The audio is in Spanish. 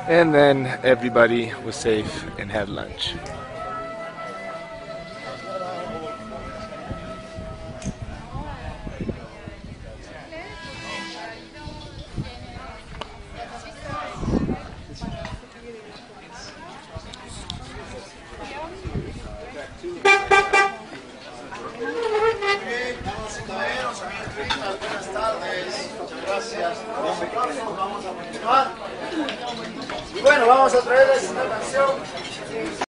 And then everybody was safe and had lunch. Buenas tardes, muchas gracias. Vamos a continuar. Y bueno, vamos a traerles una canción.